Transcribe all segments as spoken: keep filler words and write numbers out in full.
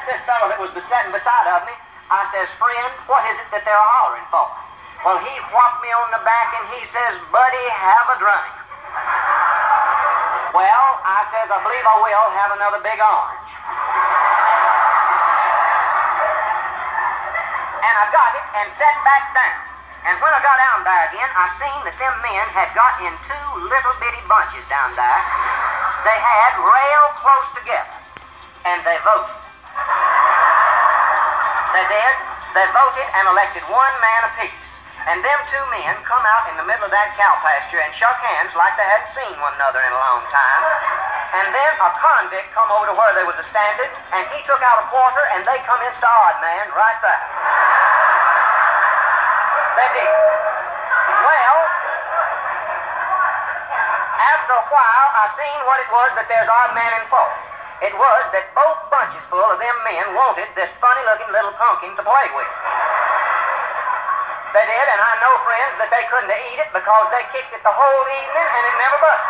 asked this fellow that was sitting beside of me, I says, friend, what is it that they're hollering for? Well, he whopped me on the back and he says, buddy, have a drink. Well, I says, I believe I will have another big orange. And I got it and sat back down. And when I got down there again, I seen that them men had got in two little bitty bunches down there. They had rail close together. And they voted. They did. They voted and elected one man apiece. And them two men come out in the middle of that cow pasture and shook hands like they hadn't seen one another in a long time. And then a convict come over to where they was a-standing, and he took out a quarter, and they come in to odd man right there. They did. Well, after a while, I seen what it was that there's odd man in for. It was that both bunches full of them men wanted this funny-looking little pumpkin to play with. They did, and I know, friends, that they couldn't eat it because they kicked it the whole evening and it never busted.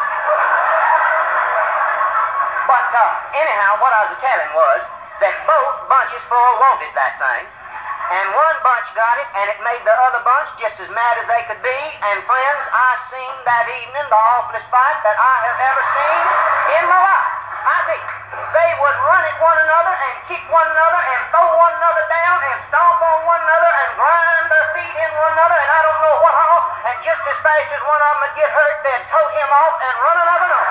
But uh, anyhow, what I was telling was that both bunches full wanted that thing, and one bunch got it, and it made the other bunch just as mad as they could be. And friends, I seen that evening the awfulest fight that I have ever seen in my life. I did. They would run at one another and kick one another and throw one another down and stomp on one another and grind their feet in one another and I don't know what all. And just as fast as one of them would get hurt, they'd tote him off and run another note.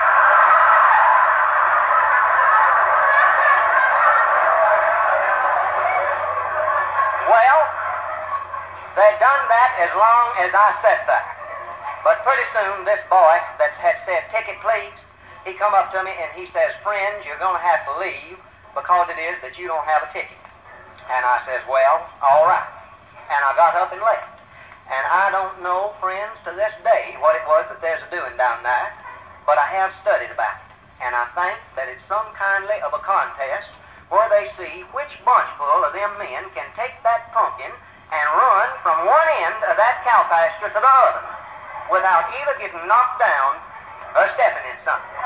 Well, they done that as long as I sat there. But pretty soon this boy that had said, ticket please, he come up to me and he says, friends, you're going to have to leave because it is that you don't have a ticket. And I says, well, all right. And I got up and left. And I don't know, friends, to this day what it was that there's a doing down there, but I have studied about it. And I think that it's some kindly of a contest where they see which bunchful of them men can take that pumpkin and run from one end of that cow pasture to the other without either getting knocked down or stepping in something.